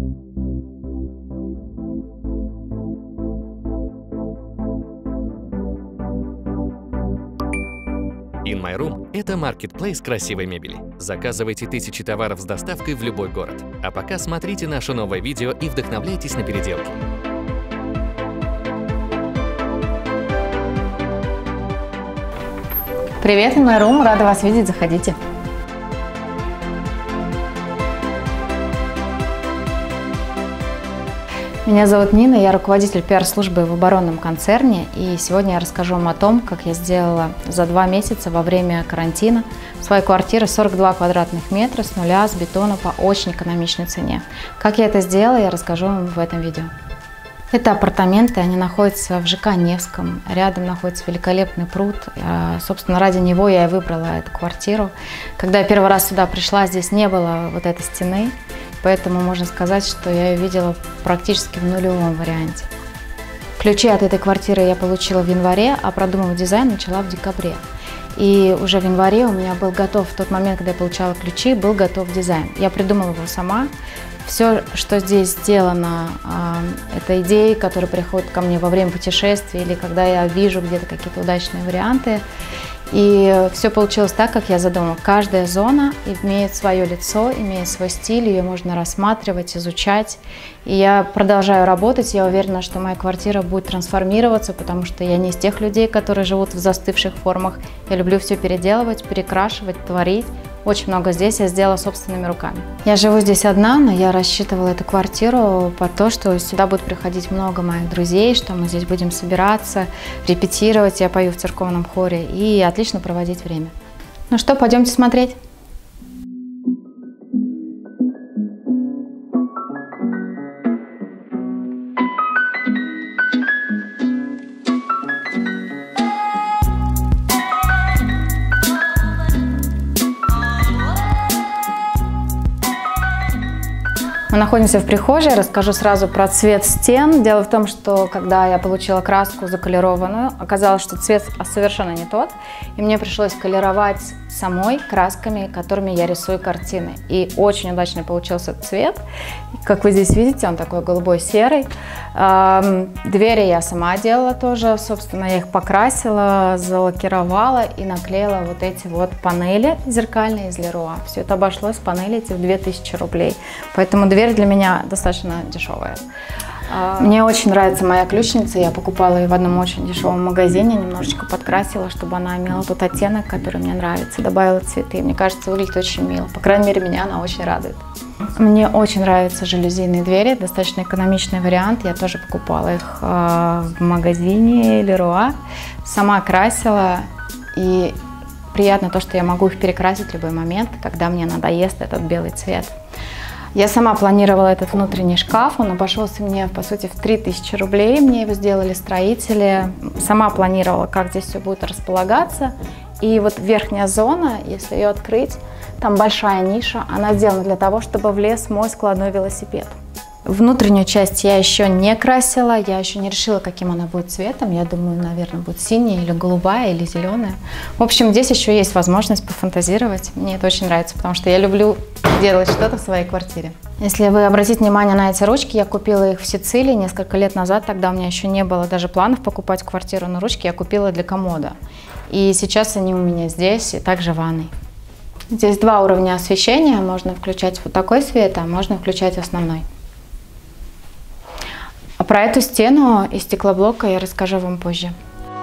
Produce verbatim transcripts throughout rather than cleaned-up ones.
In My Room – это маркетплейс красивой мебели. Заказывайте тысячи товаров с доставкой в любой город. А пока смотрите наше новое видео и вдохновляйтесь на переделки. Привет, In My Room, рада вас видеть, заходите. Меня зовут Нина, я руководитель пиар-службы в оборонном концерне, и сегодня я расскажу вам о том, как я сделала за два месяца во время карантина свою квартиру сорок два квадратных метра с нуля, с бетона по очень экономичной цене. Как я это сделала, я расскажу вам в этом видео. Это апартаменты, они находятся в ЖК Невском, рядом находится великолепный пруд. Собственно, ради него я и выбрала эту квартиру. Когда я первый раз сюда пришла, здесь не было вот этой стены, поэтому можно сказать, что я ее видела практически в нулевом варианте. Ключи от этой квартиры я получила в январе, а продумывать дизайн начала в декабре. И уже в январе у меня был готов, в тот момент, когда я получала ключи, был готов дизайн. Я придумала его сама. Все, что здесь сделано, это идеи, которые приходят ко мне во время путешествий или когда я вижу где-то какие-то удачные варианты. И все получилось так, как я задумала. Каждая зона имеет свое лицо, имеет свой стиль, ее можно рассматривать, изучать. И я продолжаю работать, я уверена, что моя квартира будет трансформироваться, потому что я не из тех людей, которые живут в застывших формах. Я люблю все переделывать, перекрашивать, творить. Очень много здесь я сделала собственными руками. Я живу здесь одна, но я рассчитывала эту квартиру по то, что сюда будет приходить много моих друзей, что мы здесь будем собираться, репетировать, я пою в церковном хоре и отлично проводить время. Ну что, пойдемте смотреть. Мы находимся в прихожей, расскажу сразу про цвет стен. Дело в том, что когда я получила краску заколерованную, оказалось, что цвет совершенно не тот, и мне пришлось колеровать самой красками, которыми я рисую картины. И очень удачно получился цвет. Как вы здесь видите, он такой голубой-серый. Двери я сама делала тоже, собственно, я их покрасила, залакировала и наклеила вот эти вот панели зеркальные из Леруа. Все это обошлось, панели эти, в две тысячи рублей. Поэтому дверь для меня достаточно дешевая. Мне очень нравится моя ключница, я покупала ее в одном очень дешевом магазине, немножечко подкрасила, чтобы она имела тот оттенок, который мне нравится, добавила цветы. Мне кажется, выглядит очень мило, по крайней мере, меня она очень радует. Мне очень нравятся жалюзийные двери, достаточно экономичный вариант, я тоже покупала их в магазине Леруа, сама красила, и приятно то, что я могу их перекрасить в любой момент, когда мне надоест этот белый цвет. Я сама планировала этот внутренний шкаф, он обошелся мне, по сути, в три тысячи рублей, мне его сделали строители. Сама планировала, как здесь все будет располагаться. И вот верхняя зона, если ее открыть, там большая ниша, она сделана для того, чтобы влез мой складной велосипед. Внутреннюю часть я еще не красила, я еще не решила, каким она будет цветом. Я думаю, наверное, будет синяя или голубая, или зеленая. В общем, здесь еще есть возможность пофантазировать. Мне это очень нравится, потому что я люблю делать что-то в своей квартире. Если вы обратите внимание на эти ручки, я купила их в Сицилии несколько лет назад. Тогда у меня еще не было даже планов покупать квартиру, но ручки я купила для комода. И сейчас они у меня здесь, и также в ванной. Здесь два уровня освещения. Можно включать вот такой свет, а можно включать основной. А про эту стену из стеклоблока я расскажу вам позже.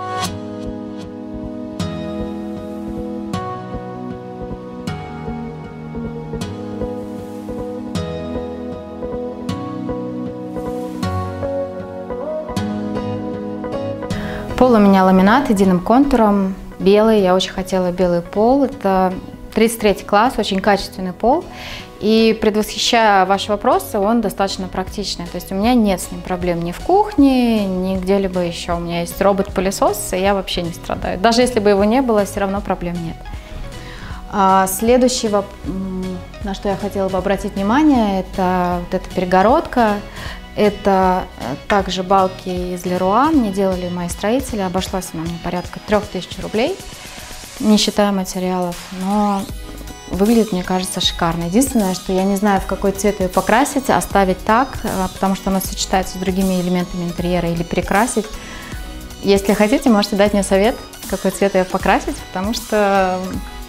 Пол у меня ламинат единым контуром, белый. Я очень хотела белый пол. Это тридцать третий класс, очень качественный пол. И предвосхищая ваши вопросы, он достаточно практичный. То есть у меня нет с ним проблем ни в кухне, ни где-либо еще. У меня есть робот-пылесос, и я вообще не страдаю. Даже если бы его не было, все равно проблем нет. А следующего, на что я хотела бы обратить внимание, это вот эта перегородка. Это также балки из Леруа. Мне делали мои строители. Обошлась она мне порядка трёх тысяч рублей, не считая материалов. Но выглядит, мне кажется, шикарно. Единственное, что я не знаю, в какой цвет ее покрасить, оставить так, потому что она сочетается с другими элементами интерьера, или перекрасить. Если хотите, можете дать мне совет, какой цвет ее покрасить, потому что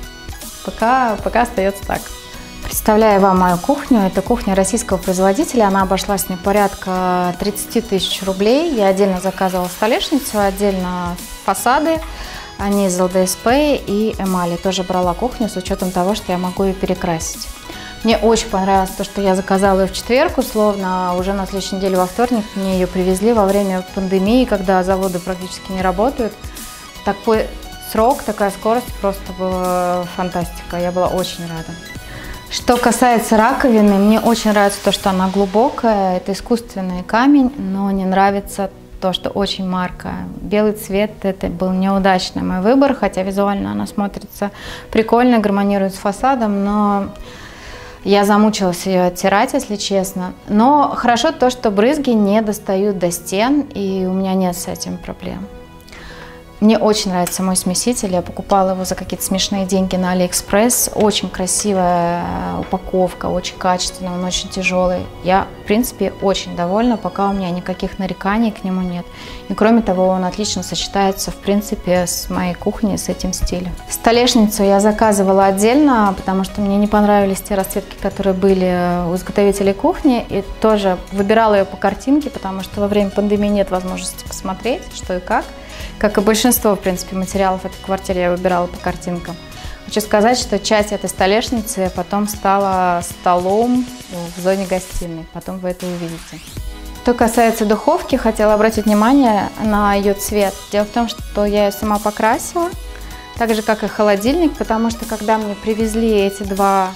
пока, пока остается так. Представляю вам мою кухню. Это кухня российского производителя. Она обошлась мне порядка тридцати тысяч рублей. Я отдельно заказывала столешницу, отдельно фасады. Они из эл дэ эс пэ и эмали. Тоже брала кухню с учетом того, что я могу ее перекрасить. Мне очень понравилось то, что я заказала ее в четверг, условно. Уже на следующей неделе во вторник мне ее привезли во время пандемии, когда заводы практически не работают. Такой срок, такая скорость, просто была фантастика. Я была очень рада. Что касается раковины, мне очень нравится то, что она глубокая. Это искусственный камень, но не нравится то, что очень маркая. Белый цвет – это был неудачный мой выбор, хотя визуально она смотрится прикольно, гармонирует с фасадом, но я замучилась ее оттирать, если честно. Но хорошо то, что брызги не достают до стен, и у меня нет с этим проблем. Мне очень нравится мой смеситель, я покупала его за какие-то смешные деньги на Алиэкспресс. Очень красивая упаковка, очень качественная, он очень тяжелый. Я, в принципе, очень довольна, пока у меня никаких нареканий к нему нет. И кроме того, он отлично сочетается, в принципе, с моей кухней, с этим стилем. Столешницу я заказывала отдельно, потому что мне не понравились те расцветки, которые были у изготовителей кухни. И тоже выбирала ее по картинке, потому что во время пандемии нет возможности посмотреть, что и как. Как и большинство, в принципе, материалов этой квартиры я выбирала по картинкам. Хочу сказать, что часть этой столешницы потом стала столом в зоне гостиной. Потом вы это увидите. Что касается духовки, хотела обратить внимание на ее цвет. Дело в том, что я ее сама покрасила, так же, как и холодильник, потому что, когда мне привезли эти два,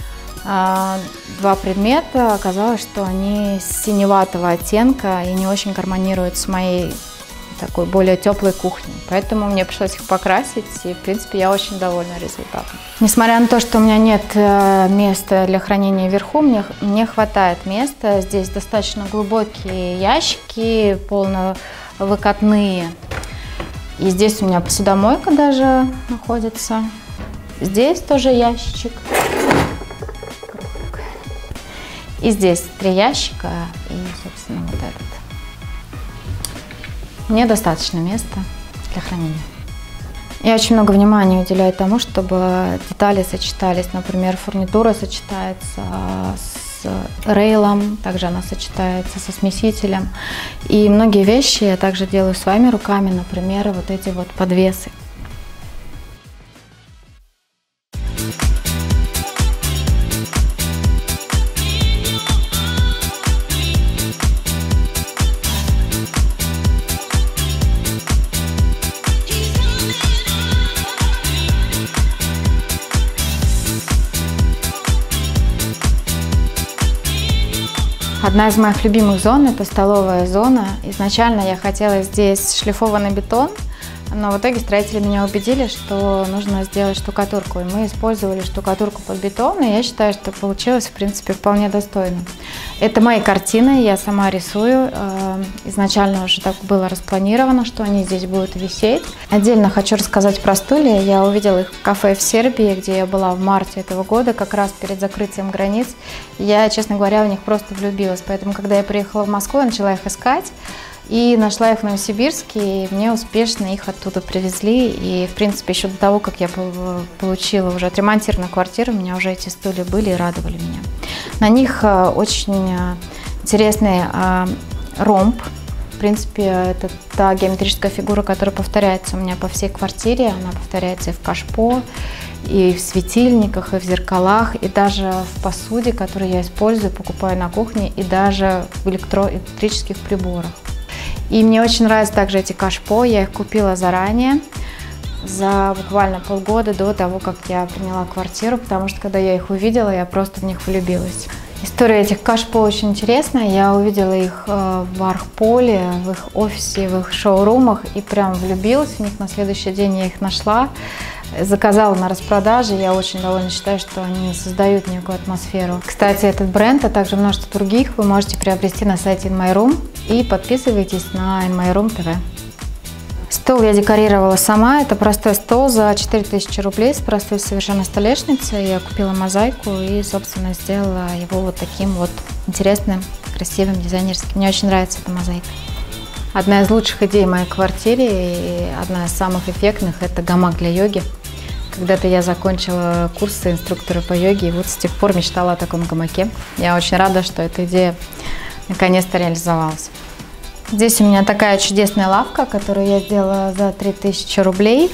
э, два предмета, оказалось, что они синеватого оттенка и не очень гармонируют с моей такой более теплой кухни. Поэтому мне пришлось их покрасить, и, в принципе, я очень довольна результатом. Несмотря на то, что у меня нет места для хранения вверху, мне, мне хватает места. Здесь достаточно глубокие ящики, полновыкатные. И здесь у меня посудомойка даже находится. Здесь тоже ящичек. И здесь три ящика, и, собственно, вот этот. Мне достаточно места для хранения. Я очень много внимания уделяю тому, чтобы детали сочетались. Например, фурнитура сочетается с рейлом, также она сочетается со смесителем. И многие вещи я также делаю своими руками, например, вот эти вот подвесы. Одна из моих любимых зон – это столовая зона. Изначально я хотела здесь шлифованный бетон, но в итоге строители меня убедили, что нужно сделать штукатурку. И мы использовали штукатурку под бетон, и я считаю, что получилось, в принципе, вполне достойно. Это мои картины, я сама рисую. Изначально уже так было распланировано, что они здесь будут висеть. Отдельно хочу рассказать про стулья. Я увидела их в кафе в Сербии, где я была в марте этого года, как раз перед закрытием границ. Я, честно говоря, в них просто влюбилась. Поэтому, когда я приехала в Москву, я начала их искать. И нашла их в Новосибирске, и мне успешно их оттуда привезли. И, в принципе, еще до того, как я получила уже отремонтированную квартиру, у меня уже эти стулья были и радовали меня. На них очень интересный ромб. В принципе, это та геометрическая фигура, которая повторяется у меня по всей квартире. Она повторяется и в кашпо, и в светильниках, и в зеркалах, и даже в посуде, которую я использую, покупаю на кухне, и даже в электро- электрических приборах. И мне очень нравятся также эти кашпо, я их купила заранее, за буквально полгода до того, как я приняла квартиру, потому что когда я их увидела, я просто в них влюбилась. История этих кашпо очень интересная, я увидела их в Архполе, в их офисе, в их шоурумах и прям влюбилась в них, на следующий день я их нашла. Заказала на распродаже, я очень довольна, считаю, что они создают некую атмосферу. Кстати, этот бренд, а также множество других вы можете приобрести на сайте In My Room и подписывайтесь на In My Room тэ вэ. Стол я декорировала сама. Это простой стол за четыре тысячи рублей с простой совершенно столешницей. Я купила мозаику и, собственно, сделала его вот таким вот интересным, красивым, дизайнерским. Мне очень нравится эта мозаика. Одна из лучших идей в моей квартире и одна из самых эффектных – это гамак для йоги. Когда-то я закончила курсы инструктора по йоге и вот с тех пор мечтала о таком гамаке. Я очень рада, что эта идея наконец-то реализовалась. Здесь у меня такая чудесная лавка, которую я сделала за три тысячи рублей.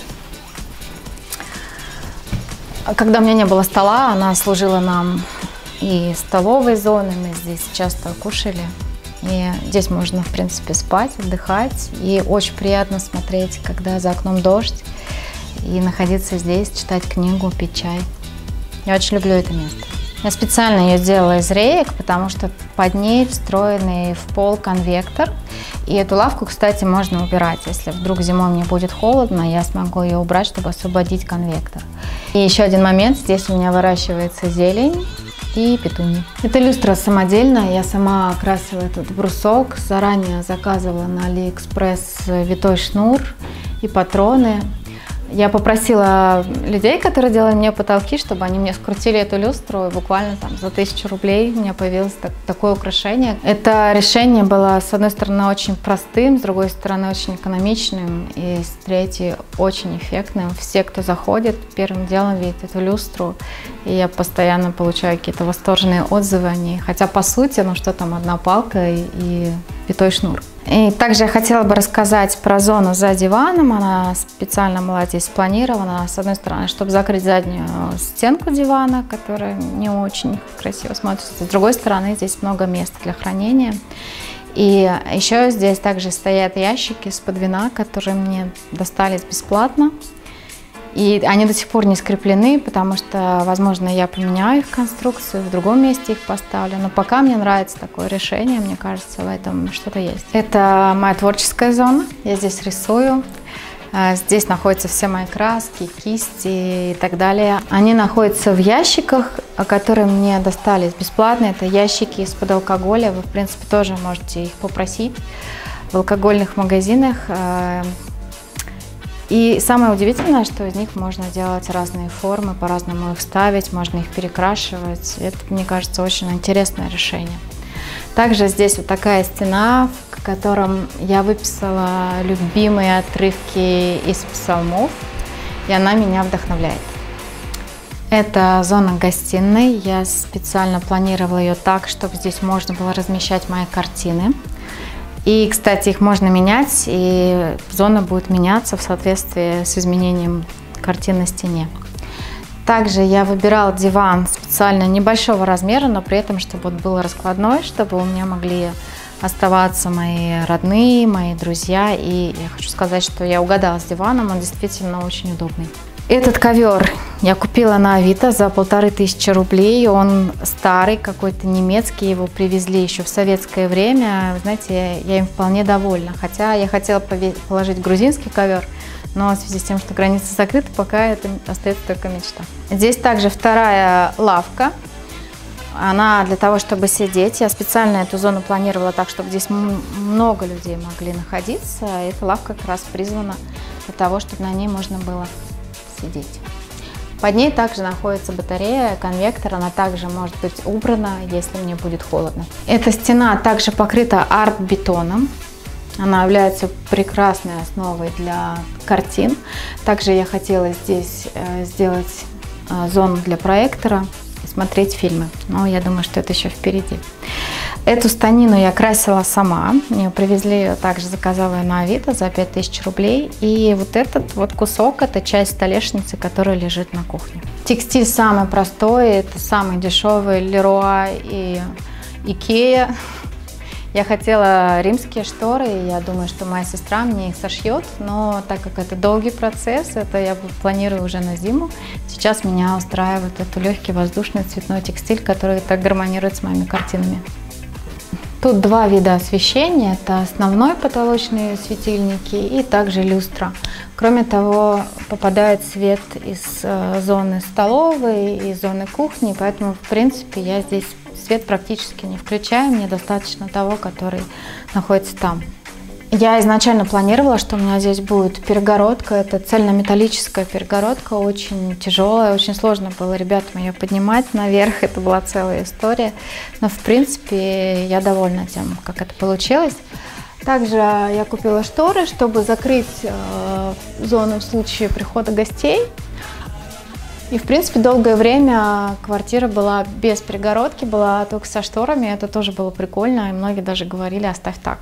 Когда у меня не было стола, она служила нам и столовой зоной, мы здесь часто кушали. И здесь можно, в принципе, спать, отдыхать. И очень приятно смотреть, когда за окном дождь, и находиться здесь, читать книгу, пить чай. Я очень люблю это место. Я специально ее сделала из реек, потому что под ней встроенный в пол конвектор. И эту лавку, кстати, можно убирать. Если вдруг зимой мне будет холодно, я смогу ее убрать, чтобы освободить конвектор. И еще один момент. Здесь у меня выращивается зелень и петуньи. Это люстра самодельная. Я сама красила этот брусок. Заранее заказывала на Алиэкспресс витой шнур и патроны. Я попросила людей, которые делали мне потолки, чтобы они мне скрутили эту люстру, и буквально там за тысячу рублей у меня появилось так, такое украшение. Это решение было, с одной стороны, очень простым, с другой стороны, очень экономичным, и с третьей, очень эффектным. Все, кто заходит, первым делом видит эту люстру, и я постоянно получаю какие-то восторженные отзывы о ней. Хотя, по сути, ну что там, одна палка и, и витой шнур. И также я хотела бы рассказать про зону за диваном. Она специально была здесь спланирована. С одной стороны, чтобы закрыть заднюю стенку дивана, которая не очень красиво смотрится. С другой стороны, здесь много места для хранения. И еще здесь также стоят ящики с-под вина, которые мне достались бесплатно. И они до сих пор не скреплены, потому что, возможно, я поменяю их конструкцию, в другом месте их поставлю. Но пока мне нравится такое решение, мне кажется, в этом что-то есть. Это моя творческая зона, я здесь рисую. Здесь находятся все мои краски, кисти и так далее. Они находятся в ящиках, которые мне достались бесплатно. Это ящики из-под алкоголя, вы, в принципе, тоже можете их попросить в алкогольных магазинах. И самое удивительное, что из них можно делать разные формы, по-разному их ставить, можно их перекрашивать. Это, мне кажется, очень интересное решение. Также здесь вот такая стена, в котором я выписала любимые отрывки из псалмов, и она меня вдохновляет. Это зона гостиной. Я специально планировала ее так, чтобы здесь можно было размещать мои картины. И, кстати, их можно менять, и зона будет меняться в соответствии с изменением картин на стене. Также я выбирала диван специально небольшого размера, но при этом, чтобы он был раскладной, чтобы у меня могли оставаться мои родные, мои друзья. И я хочу сказать, что я угадала с диваном, он действительно очень удобный. Этот ковер я купила на Авито за полторы тысячи рублей. Он старый, какой-то немецкий, его привезли еще в советское время. Вы знаете, я им вполне довольна. Хотя я хотела положить грузинский ковер, но в связи с тем, что границы закрыты, пока это остается только мечта. Здесь также вторая лавка. Она для того, чтобы сидеть. Я специально эту зону планировала так, чтобы здесь много людей могли находиться. Эта лавка как раз призвана для того, чтобы на ней можно было сидеть. Под ней также находится батарея, конвектор, она также может быть убрана, если мне будет холодно. Эта стена также покрыта арт-бетоном. Она является прекрасной основой для картин. Также я хотела здесь сделать зону для проектора и смотреть фильмы, но я думаю, что это еще впереди. Эту станину я красила сама, мне привезли ее, также заказала ее на Авито за пять тысяч рублей. И вот этот вот кусок, это часть столешницы, которая лежит на кухне. Текстиль самый простой, это самый дешевый Леруа и Икея. Я хотела римские шторы, и я думаю, что моя сестра мне их сошьет, но так как это долгий процесс, это я планирую уже на зиму. Сейчас меня устраивает этот легкий воздушный цветной текстиль, который так гармонирует с моими картинами. Тут два вида освещения, это основной потолочные светильники и также люстра. Кроме того, попадает свет из зоны столовой и зоны кухни, поэтому в принципе я здесь свет практически не включаю, мне достаточно того, который находится там. Я изначально планировала, что у меня здесь будет перегородка. Это цельнометаллическая перегородка, очень тяжелая, очень сложно было ребятам ее поднимать наверх. Это была целая история. Но, в принципе, я довольна тем, как это получилось. Также я купила шторы, чтобы закрыть э, зону в случае прихода гостей. И, в принципе, долгое время квартира была без перегородки, была только со шторами. Это тоже было прикольно, и многие даже говорили: оставь так.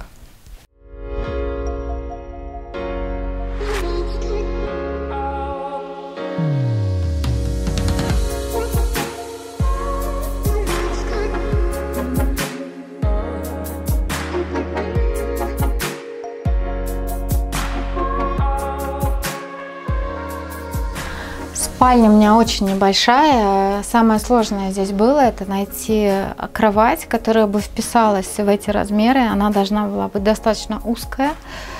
Спальня у меня очень небольшая. Самое сложное здесь было — это найти кровать, которая бы вписалась в эти размеры. Она должна была быть достаточно узкая.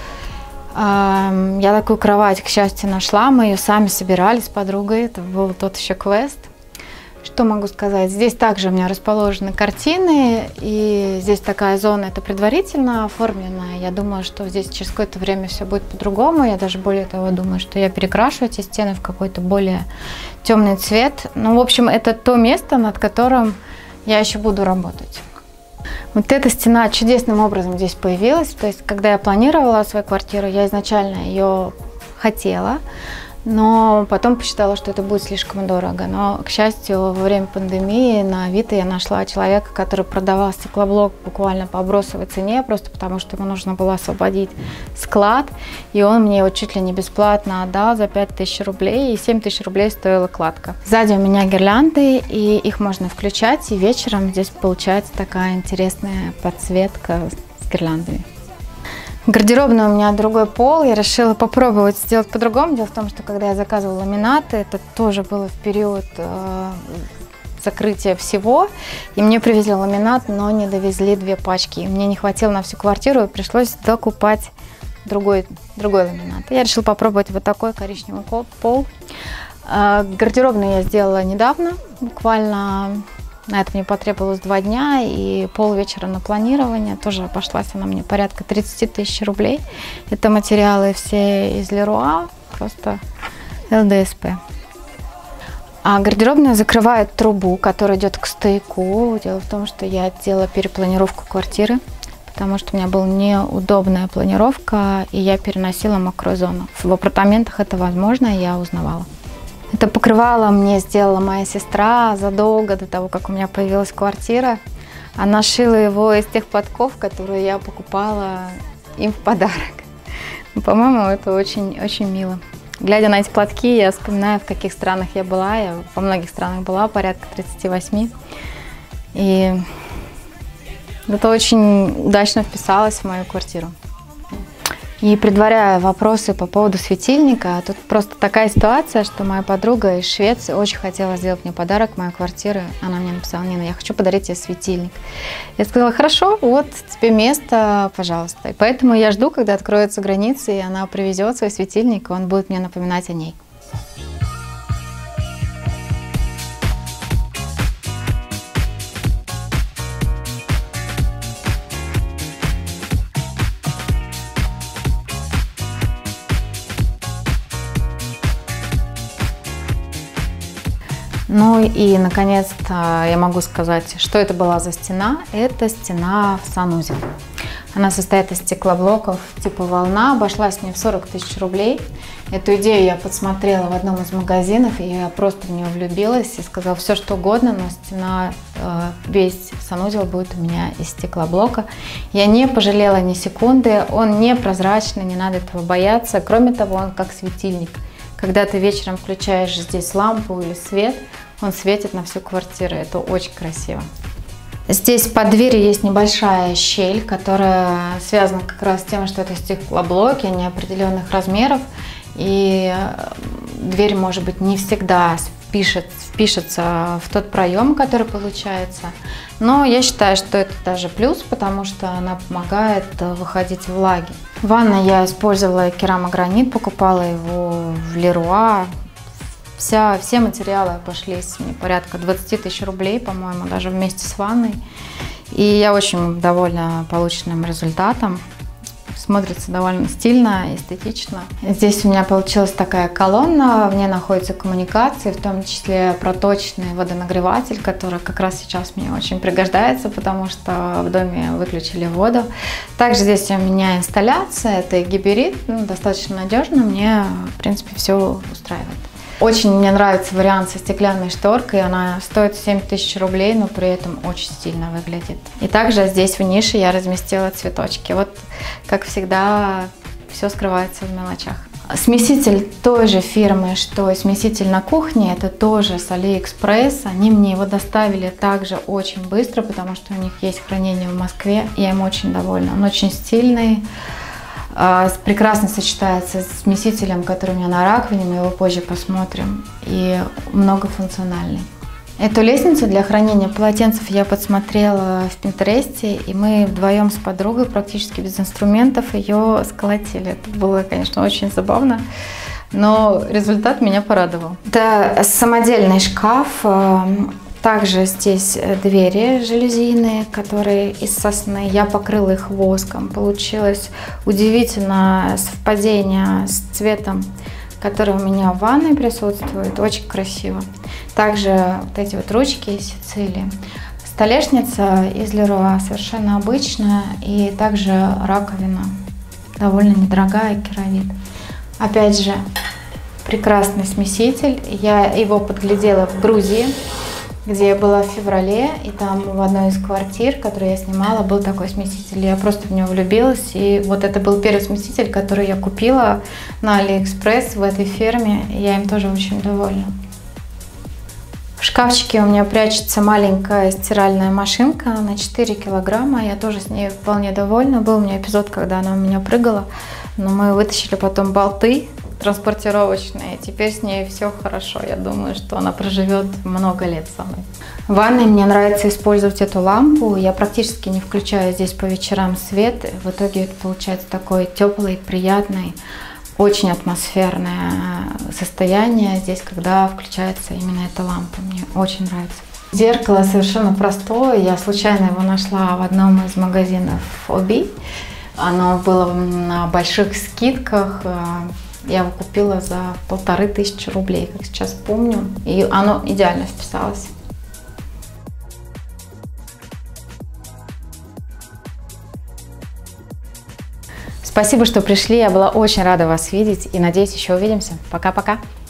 Я такую кровать, к счастью, нашла. Мы ее сами собирали с подругой. Это был тот еще квест. Что могу сказать? Здесь также у меня расположены картины, и здесь такая зона, это предварительно оформленная. Я думаю, что здесь через какое-то время все будет по-другому. Я даже более того думаю, что я перекрашу эти стены в какой-то более темный цвет. Ну, в общем, это то место, над которым я еще буду работать. Вот эта стена чудесным образом здесь появилась. То есть, когда я планировала свою квартиру, я изначально ее хотела, но потом посчитала, что это будет слишком дорого. Но, к счастью, во время пандемии на Авито я нашла человека, который продавал стеклоблок буквально по бросовой цене, просто потому что ему нужно было освободить склад. И он мне его чуть ли не бесплатно отдал за пять тысяч рублей, и семь тысяч рублей стоила кладка. Сзади у меня гирлянды, и их можно включать, и вечером здесь получается такая интересная подсветка с гирляндами. Гардеробная у меня другой пол, я решила попробовать сделать по-другому. Дело в том, что когда я заказывала ламинаты, это тоже было в период э, закрытия всего, и мне привезли ламинат, но не довезли две пачки. И мне не хватило на всю квартиру, и пришлось докупать другой, другой ламинат. Я решила попробовать вот такой коричневый пол. Э, гардеробную я сделала недавно, буквально. На это мне потребовалось два дня и полвечера на планирование. Тоже обошлась она мне порядка тридцати тысяч рублей. Это материалы все из Леруа, просто эл дэ эс пэ. А гардеробная закрывает трубу, которая идет к стояку. Дело в том, что я делала перепланировку квартиры, потому что у меня была неудобная планировка, и я переносила мокрую зону. В апартаментах это возможно, я узнавала. Это покрывало мне сделала моя сестра задолго до того, как у меня появилась квартира. Она шила его из тех платков, которые я покупала им в подарок. По-моему, это очень-очень мило. Глядя на эти платки, я вспоминаю, в каких странах я была. Я во многих странах была, порядка тридцати восьми. И это очень удачно вписалось в мою квартиру. И предваряя вопросы по поводу светильника, тут просто такая ситуация, что моя подруга из Швеции очень хотела сделать мне подарок в мою квартиру. Она мне написала: Нина, я хочу подарить тебе светильник. Я сказала: хорошо, вот тебе место, пожалуйста. И поэтому я жду, когда откроются границы, и она привезет свой светильник, и он будет мне напоминать о ней. Ну и, наконец-то, я могу сказать, что это была за стена. Это стена в санузел. Она состоит из стеклоблоков типа волна, обошлась мне в сорок тысяч рублей. Эту идею я подсмотрела в одном из магазинов, и я просто в нее влюбилась и сказала: все что угодно, но стена, весь санузел будет у меня из стеклоблока. Я не пожалела ни секунды, он не прозрачный, не надо этого бояться. Кроме того, он как светильник. Когда ты вечером включаешь здесь лампу или свет, он светит на всю квартиру. Это очень красиво. Здесь под дверью есть небольшая щель, которая связана как раз с тем, что это стеклоблоки неопределенных размеров. И дверь, может быть, не всегда впишет, впишется в тот проем, который получается. Но я считаю, что это даже плюс, потому что она помогает выходить влаги. В ванной я использовала керамогранит, покупала его в Леруа. Вся, все материалы обошлись мне порядка двадцати тысяч рублей, по-моему, даже вместе с ванной. И я очень довольна полученным результатом. смотрится довольно стильно, эстетично. Здесь у меня получилась такая колонна, в ней находятся коммуникации, в том числе проточный водонагреватель, который как раз сейчас мне очень пригождается, потому что в доме выключили воду. Также здесь у меня инсталляция, это гибрид, ну, достаточно надежно, мне в принципе все устраивает. Очень мне нравится вариант со стеклянной шторкой, она стоит семь тысяч рублей, но при этом очень стильно выглядит. И также здесь в нише я разместила цветочки. Вот, как всегда, все скрывается в мелочах. Смеситель той же фирмы, что и смеситель на кухне, это тоже с Алиэкспресс. Они мне его доставили также очень быстро, потому что у них есть хранение в Москве. Я им очень довольна. Он очень стильный. Прекрасно сочетается с смесителем, который у меня на раковине, мы его позже посмотрим, и многофункциональный. Эту лестницу для хранения полотенцев я подсмотрела в Пинтересте, и мы вдвоем с подругой практически без инструментов ее сколотили. Это было, конечно, очень забавно, но результат меня порадовал. Это самодельный шкаф. Также здесь двери жалюзийные, которые из сосны. Я покрыла их воском. Получилось удивительно совпадение с цветом, который у меня в ванной присутствует. Очень красиво. Также вот эти вот ручки из Сицилии. Столешница из Леруа совершенно обычная. И также раковина довольно недорогая, керамид. Опять же, прекрасный смеситель. Я его подглядела в Грузии, где я была в феврале, и там в одной из квартир, которую я снимала, был такой смеситель. Я просто в него влюбилась, и вот это был первый смеситель, который я купила на Алиэкспресс в этой фирме, и я им тоже очень довольна. В шкафчике у меня прячется маленькая стиральная машинка на четыре килограмма, я тоже с ней вполне довольна. Был у меня эпизод, когда она у меня прыгала, но мы вытащили потом болты транспортировочные. Теперь с ней все хорошо. Я думаю, что она проживет много лет со мной. В ванной мне нравится использовать эту лампу. Я практически не включаю здесь по вечерам свет. В итоге это получается такой теплый, приятный, очень атмосферное состояние здесь, когда включается именно эта лампа. Мне очень нравится. Зеркало совершенно простое. Я случайно его нашла в одном из магазинов Оби. Оно было на больших скидках. Я его купила за полторы тысячи рублей, как сейчас помню, и оно идеально вписалось. Спасибо, что пришли, я была очень рада вас видеть и надеюсь, еще увидимся. Пока-пока!